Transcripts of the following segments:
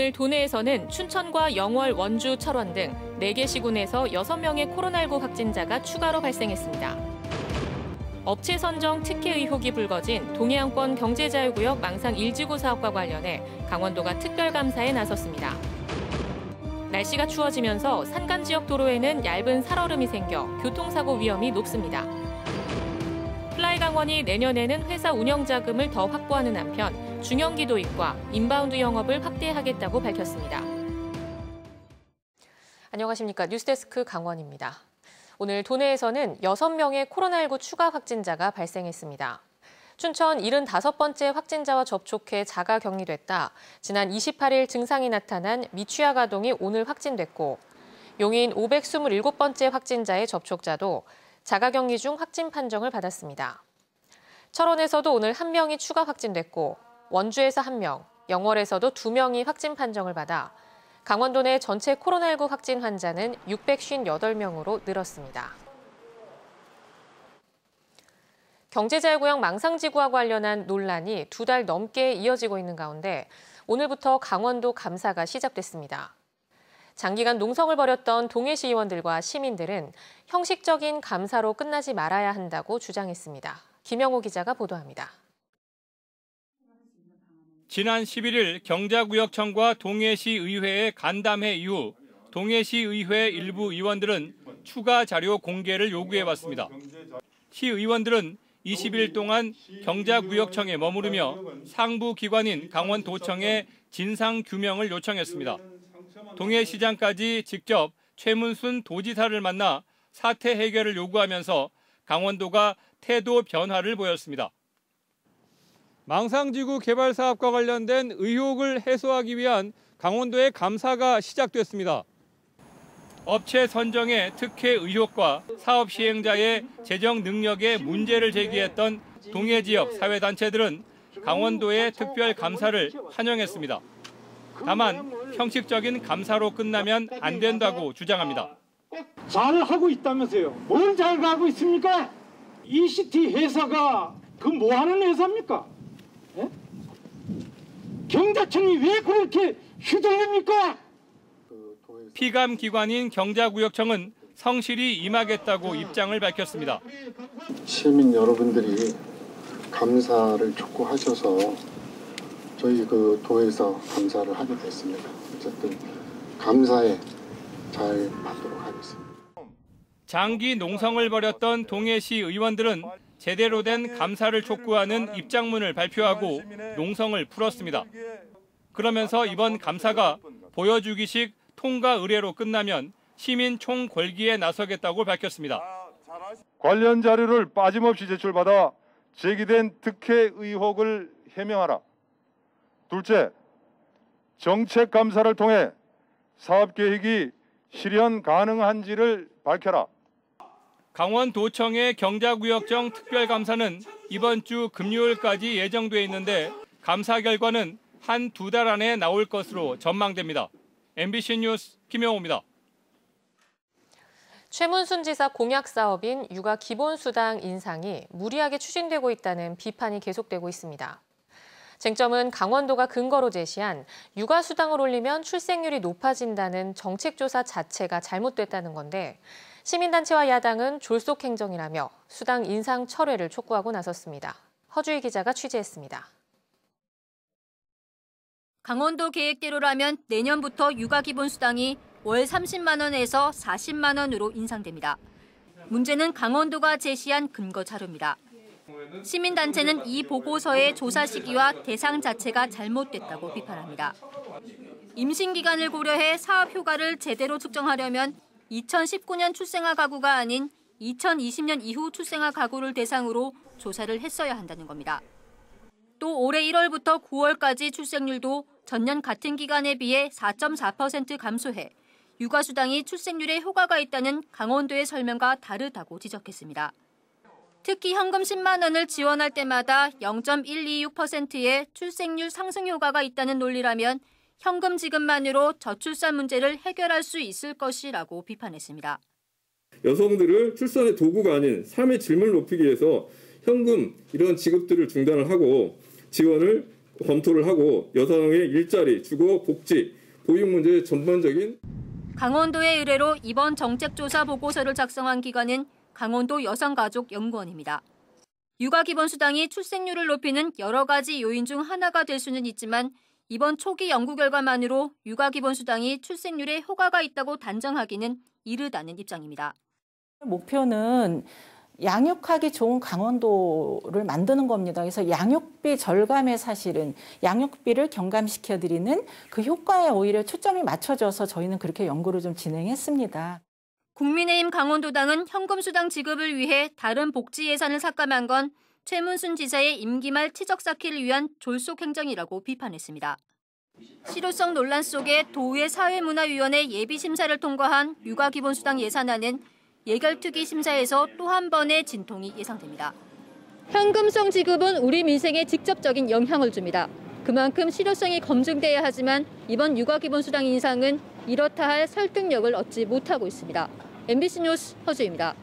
오늘 도내에서는 춘천과 영월, 원주, 철원 등 4개 시군에서 6명의 코로나19 확진자가 추가로 발생했습니다. 업체 선정 특혜 의혹이 불거진 동해안권 경제자유구역 망상 1지구 사업과 관련해 강원도가 특별감사에 나섰습니다. 날씨가 추워지면서 산간 지역 도로에는 얇은 살얼음이 생겨 교통사고 위험이 높습니다. 플라이강원이 내년에는 회사 운영 자금을 더 확보하는 한편 중형기 도입과 인바운드 영업을 확대하겠다고 밝혔습니다. 안녕하십니까. 뉴스데스크 강원입니다. 오늘 도내에서는 6명의 코로나19 추가 확진자가 발생했습니다. 춘천 75번째 확진자와 접촉해 자가 격리됐다. 지난 28일 증상이 나타난 미취학 아동이 오늘 확진됐고, 용인 527번째 확진자의 접촉자도 자가 격리 중 확진 판정을 받았습니다. 철원에서도 오늘 1명이 추가 확진됐고, 원주에서 1명, 영월에서도 2명이 확진 판정을 받아 강원도 내 전체 코로나19 확진 환자는 658명으로 늘었습니다. 경제자유구역 망상지구와 관련한 논란이 2달 넘게 이어지고 있는 가운데 오늘부터 강원도 감사가 시작됐습니다. 장기간 농성을 벌였던 동해시 의원들과 시민들은 형식적인 감사로 끝나지 말아야 한다고 주장했습니다. 김영호 기자가 보도합니다. 지난 11일 경자구역청과 동해시 의회의 간담회 이후 동해시 의회 일부 의원들은 추가 자료 공개를 요구해왔습니다. 시 의원들은 20일 동안 경자구역청에 머무르며 상부 기관인 강원도청에 진상규명을 요청했습니다. 동해시장까지 직접 최문순 도지사를 만나 사태 해결을 요구하면서 강원도가 태도 변화를 보였습니다. 망상지구 개발 사업과 관련된 의혹을 해소하기 위한 강원도의 감사가 시작됐습니다. 업체 선정의 특혜 의혹과 사업 시행자의 재정 능력에 문제를 제기했던 동해 지역 사회단체들은 강원도의 특별 감사를 환영했습니다. 다만 형식적인 감사로 끝나면 안 된다고 주장합니다. 잘하고 있다면서요. 뭘 잘 가고 있습니까? ECT 회사가 그 뭐하는 회사입니까? 예? 경자청이 왜 그렇게 휘둘립니까? 피감 기관인 경자구역청은 성실히 임하겠다고 입장을 밝혔습니다. 시민 여러분들이 감사를 촉구하셔서 저희 그 도에서 감사를 하게 됐습니다. 어쨌든 감사에 잘 받도록 하겠습니다. 장기 농성을 벌였던 동해시 의원들은 제대로 된 감사를 촉구하는 입장문을 발표하고 농성을 풀었습니다. 그러면서 이번 감사가 보여주기식 통과 의례로 끝나면 시민 총궐기에 나서겠다고 밝혔습니다. 관련 자료를 빠짐없이 제출받아 제기된 특혜 의혹을 해명하라. 둘째, 정책 감사를 통해 사업 계획이 실현 가능한지를 밝혀라. 강원도청의 경자구역청 특별감사는 이번 주 금요일까지 예정돼 있는데 감사 결과는 한 2달 안에 나올 것으로 전망됩니다. MBC 뉴스 김영호입니다. 최문순 지사 공약 사업인 육아 기본수당 인상이 무리하게 추진되고 있다는 비판이 계속되고 있습니다. 쟁점은 강원도가 근거로 제시한 육아수당을 올리면 출생률이 높아진다는 정책조사 자체가 잘못됐다는 건데 시민단체와 야당은 졸속행정이라며 수당 인상 철회를 촉구하고 나섰습니다. 허주희 기자가 취재했습니다. 강원도 계획대로라면 내년부터 육아기본수당이 월 30만 원에서 40만 원으로 인상됩니다. 문제는 강원도가 제시한 근거 자료입니다. 시민단체는 이 보고서의 조사 시기와 대상 자체가 잘못됐다고 비판합니다. 임신기간을 고려해 사업 효과를 제대로 측정하려면 2019년 출생아 가구가 아닌 2020년 이후 출생아 가구를 대상으로 조사를 했어야 한다는 겁니다. 또 올해 1월부터 9월까지 출생률도 전년 같은 기간에 비해 4.4% 감소해 육아수당이 출생률에 효과가 있다는 강원도의 설명과 다르다고 지적했습니다. 특히 현금 10만 원을 지원할 때마다 0.126%의 출생률 상승 효과가 있다는 논리라면 현금 지급만으로 저출산 문제를 해결할 수 있을 것이라고 비판했습니다. 여성들을 출산의 도구가 아닌 삶의 질을 높이기 위해서 현금 이런 지급들을 중단을 하고 지원을 검토를 하고 여성의 일자리, 주거, 복지, 보육 문제의 전반적인 강원도의 의뢰로 이번 정책조사 보고서를 작성한 기관은 강원도 여성가족연구원입니다. 육아기본수당이 출생률을 높이는 여러 가지 요인 중 하나가 될 수는 있지만 이번 초기 연구 결과만으로 육아기본수당이 출생률에 효과가 있다고 단정하기는 이르다는 입장입니다. 목표는 양육하기 좋은 강원도를 만드는 겁니다. 그래서 양육비 절감에 사실은 양육비를 경감시켜드리는 그 효과에 오히려 초점이 맞춰져서 저희는 그렇게 연구를 좀 진행했습니다. 국민의힘 강원도당은 현금수당 지급을 위해 다른 복지 예산을 삭감한 건 최문순 지사의 임기 말 치적 쌓기를 위한 졸속 행정이라고 비판했습니다. 실효성 논란 속에 도의 사회문화위원회 예비심사를 통과한 육아기본수당 예산안은 예결특위 심사에서 또 한 번의 진통이 예상됩니다. 현금성 지급은 우리 민생에 직접적인 영향을 줍니다. 그만큼 실효성이 검증돼야 하지만 이번 육아기본수당 인상은 이렇다 할 설득력을 얻지 못하고 있습니다. MBC 뉴스 허주입니다.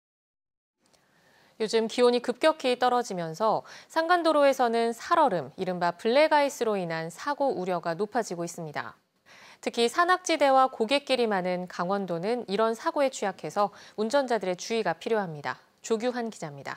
요즘 기온이 급격히 떨어지면서 산간도로에서는 살얼음, 이른바 블랙아이스로 인한 사고 우려가 높아지고 있습니다. 특히 산악지대와 고갯길이 많은 강원도는 이런 사고에 취약해서 운전자들의 주의가 필요합니다. 조규환 기자입니다.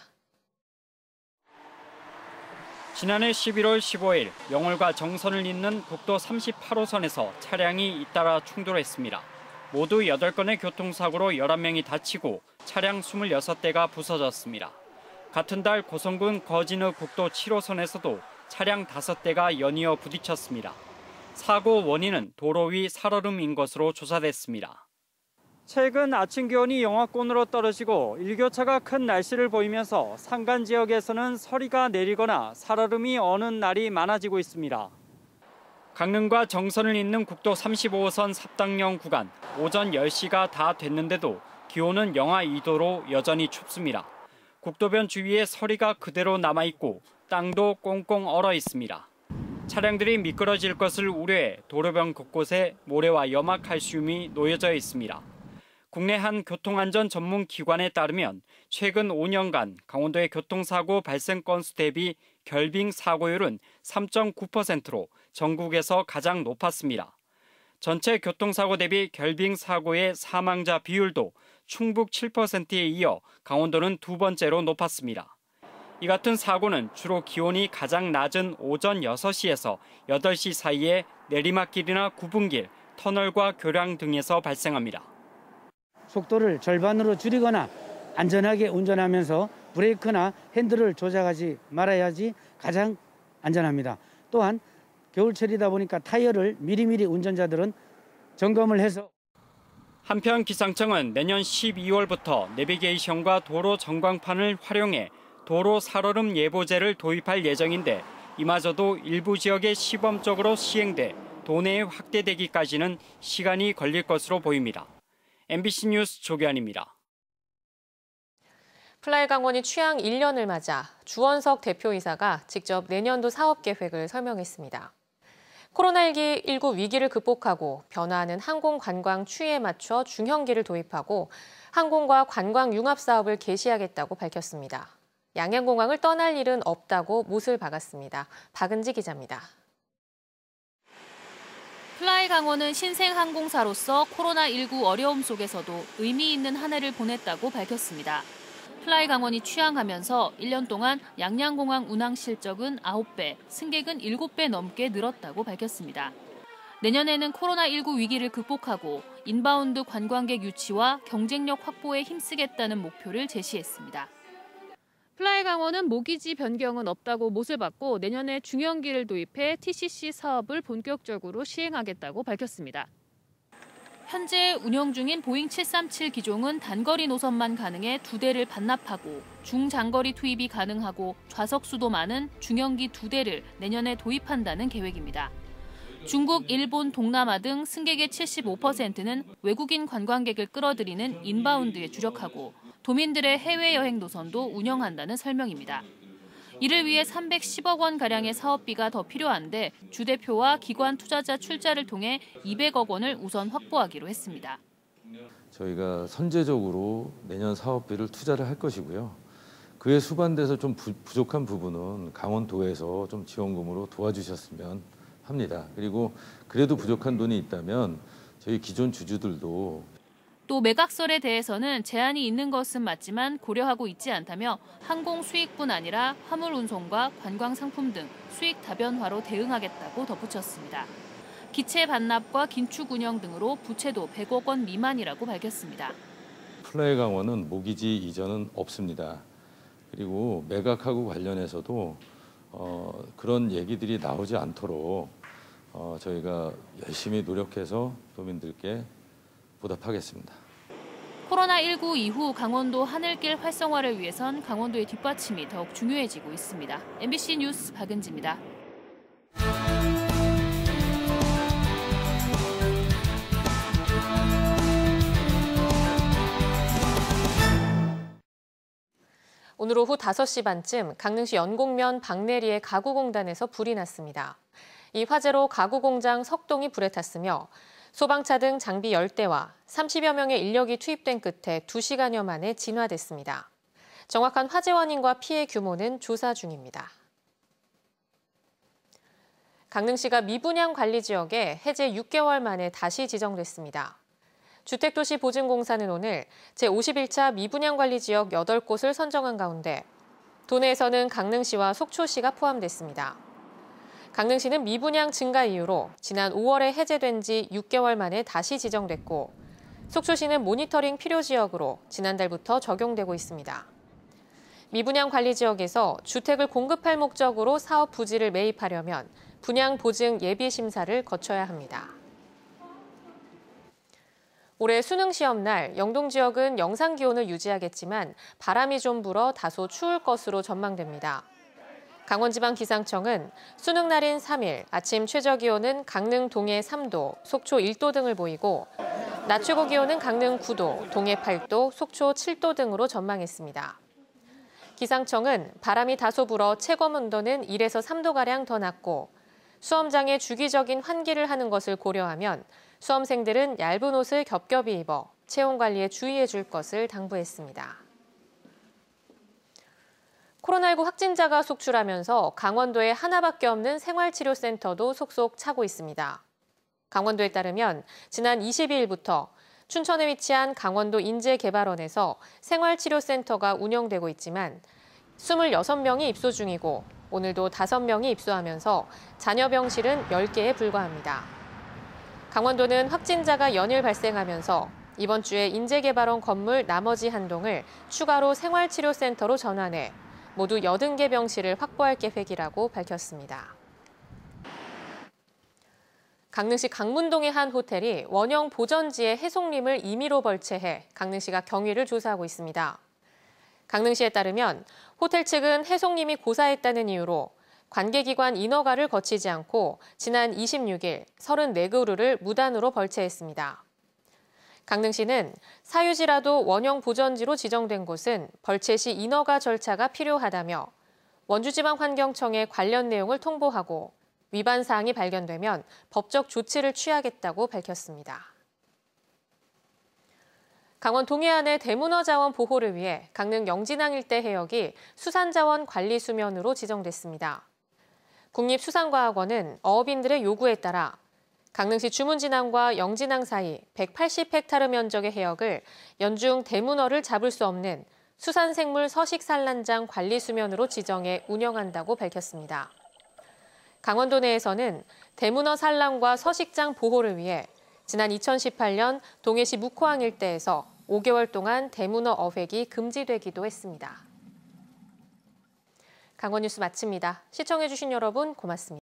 지난해 11월 15일 영월과 정선을 잇는 국도 38호선에서 차량이 잇따라 충돌했습니다. 모두 8건의 교통사고로 11명이 다치고 차량 26대가 부서졌습니다. 같은 달 고성군 거진읍 국도 7호선에서도 차량 5대가 연이어 부딪혔습니다. 사고 원인은 도로 위 살얼음인 것으로 조사됐습니다. 최근 아침 기온이 영하권으로 떨어지고 일교차가 큰 날씨를 보이면서 산간 지역에서는 서리가 내리거나 살얼음이 어는 날이 많아지고 있습니다. 강릉과 정선을 잇는 국도 35호선 삽당령 구간 오전 10시가 다 됐는데도 기온은 영하 2도로 여전히 춥습니다. 국도변 주위에 서리가 그대로 남아있고 땅도 꽁꽁 얼어 있습니다. 차량들이 미끄러질 것을 우려해 도로변 곳곳에 모래와 염화칼슘이 놓여져 있습니다. 국내 한 교통안전 전문 기관에 따르면 최근 5년간 강원도의 교통사고 발생 건수 대비 결빙 사고율은 3.9%로 전국에서 가장 높았습니다. 전체 교통사고 대비 결빙 사고의 사망자 비율도 충북 7%에 이어 강원도는 두 번째로 높았습니다. 이 같은 사고는 주로 기온이 가장 낮은 오전 6시에서 8시 사이에 내리막길이나 구분길, 터널과 교량 등에서 발생합니다. 속도를 절반으로 줄이거나 안전하게 운전하면서 브레이크나 핸들을 조작하지 말아야지 가장 안전합니다. 또한 겨울철이다 보니까 타이어를 미리미리 운전자들은 점검을 해서 한편 기상청은 내년 12월부터 내비게이션과 도로 전광판을 활용해 도로 살얼음 예보제를 도입할 예정인데 이마저도 일부 지역에 시범적으로 시행돼 도내에 확대되기까지는 시간이 걸릴 것으로 보입니다. MBC 뉴스 조규환입니다. 플라이 강원이 취항 1년을 맞아 주원석 대표이사가 직접 내년도 사업 계획을 설명했습니다. 코로나19 위기를 극복하고 변화하는 항공 관광 추이에 맞춰 중형기를 도입하고 항공과 관광 융합 사업을 개시하겠다고 밝혔습니다. 양양공항을 떠날 일은 없다고 못을 박았습니다. 박은지 기자입니다. 플라이 강원은 신생 항공사로서 코로나19 어려움 속에서도 의미 있는 한 해를 보냈다고 밝혔습니다. 플라이 강원이 취항하면서 1년 동안 양양공항 운항 실적은 9배, 승객은 7배 넘게 늘었다고 밝혔습니다. 내년에는 코로나19 위기를 극복하고 인바운드 관광객 유치와 경쟁력 확보에 힘쓰겠다는 목표를 제시했습니다. 플라이 강원은 모기지 변경은 없다고 못을 받고 내년에 중형기를 도입해 TCC 사업을 본격적으로 시행하겠다고 밝혔습니다. 현재 운영 중인 보잉 737 기종은 단거리 노선만 가능해 2대를 반납하고 중장거리 투입이 가능하고 좌석 수도 많은 중형기 2대를 내년에 도입한다는 계획입니다. 중국, 일본, 동남아 등 승객의 75%는 외국인 관광객을 끌어들이는 인바운드에 주력하고 도민들의 해외여행 노선도 운영한다는 설명입니다. 이를 위해 310억 원가량의 사업비가 더 필요한데 주 대표와 기관 투자자 출자를 통해 200억 원을 우선 확보하기로 했습니다. 저희가 선제적으로 내년 사업비를 투자를 할 것이고요. 그에 수반돼서 좀 부족한 부분은 강원도에서 좀 지원금으로 도와주셨으면 합니다. 그리고 그래도 부족한 돈이 있다면 저희 기존 주주들도 또 매각설에 대해서는 제한이 있는 것은 맞지만 고려하고 있지 않다며 항공 수익뿐 아니라 화물 운송과 관광 상품 등 수익 다변화로 대응하겠다고 덧붙였습니다. 기체 반납과 긴축 운영 등으로 부채도 100억 원 미만이라고 밝혔습니다. 플라이 강원은 모기지 이전은 없습니다. 그리고 매각하고 관련해서도 그런 얘기들이 나오지 않도록 저희가 열심히 노력해서 도민들께 보답하겠습니다. 코로나19 이후 강원도 하늘길 활성화를 위해선 강원도의 뒷받침이 더욱 중요해지고 있습니다. MBC 뉴스 박은지입니다. 오늘 오후 5시 반쯤 강릉시 연곡면 박내리의 가구공단에서 불이 났습니다. 이 화재로 가구공장 석동이 불에 탔으며 소방차 등 장비 10대와 30여 명의 인력이 투입된 끝에 2시간여 만에 진화됐습니다. 정확한 화재 원인과 피해 규모는 조사 중입니다. 강릉시가 미분양 관리 지역에 해제 6개월 만에 다시 지정됐습니다. 주택도시보증공사는 오늘 제51차 미분양관리지역 8곳을 선정한 가운데 도내에서는 강릉시와 속초시가 포함됐습니다. 강릉시는 미분양 증가 이유로 지난 5월에 해제된 지 6개월 만에 다시 지정됐고 속초시는 모니터링 필요 지역으로 지난달부터 적용되고 있습니다. 미분양 관리 지역에서 주택을 공급할 목적으로 사업 부지를 매입하려면 분양 보증 예비 심사를 거쳐야 합니다. 올해 수능 시험 날 영동 지역은 영상 기온을 유지하겠지만 바람이 좀 불어 다소 추울 것으로 전망됩니다. 강원지방기상청은 수능 날인 3일 아침 최저 기온은 강릉 동해 3도, 속초 1도 등을 보이고 낮 최고 기온은 강릉 9도, 동해 8도, 속초 7도 등으로 전망했습니다. 기상청은 바람이 다소 불어 체감 온도는 1에서 3도가량 더 낮고 수험장에 주기적인 환기를 하는 것을 고려하면 수험생들은 얇은 옷을 겹겹이 입어 체온 관리에 주의해 줄 것을 당부했습니다. 코로나19 확진자가 속출하면서 강원도에 하나밖에 없는 생활치료센터도 속속 차고 있습니다. 강원도에 따르면 지난 22일부터 춘천에 위치한 강원도 인재개발원에서 생활치료센터가 운영되고 있지만 26명이 입소 중이고 오늘도 5명이 입소하면서 잔여 병실은 10개에 불과합니다. 강원도는 확진자가 연일 발생하면서 이번 주에 인재개발원 건물 나머지 한 동을 추가로 생활치료센터로 전환해 모두 80개 병실을 확보할 계획이라고 밝혔습니다. 강릉시 강문동의 한 호텔이 원형 보전지에 해송림을 임의로 벌채해 강릉시가 경위를 조사하고 있습니다. 강릉시에 따르면 호텔 측은 해송림이 고사했다는 이유로 관계기관 인허가를 거치지 않고 지난 26일 34그루를 무단으로 벌채했습니다. 강릉시는 사유지라도 원형 보전지로 지정된 곳은 벌채 시 인허가 절차가 필요하다며 원주지방환경청에 관련 내용을 통보하고 위반 사항이 발견되면 법적 조치를 취하겠다고 밝혔습니다. 강원 동해안의 대문어 자원 보호를 위해 강릉 영진항 일대 해역이 수산자원 관리 수면으로 지정됐습니다. 국립수산과학원은 어업인들의 요구에 따라 강릉시 주문진항과 영진항 사이 180헥타르 면적의 해역을 연중 대문어를 잡을 수 없는 수산생물 서식산란장 관리 수면으로 지정해 운영한다고 밝혔습니다. 강원도 내에서는 대문어 산란과 서식장 보호를 위해 지난 2018년 동해시 묵호항 일대에서 5개월 동안 대문어 어획이 금지되기도 했습니다. 강원뉴스 마칩니다. 시청해주신 여러분 고맙습니다.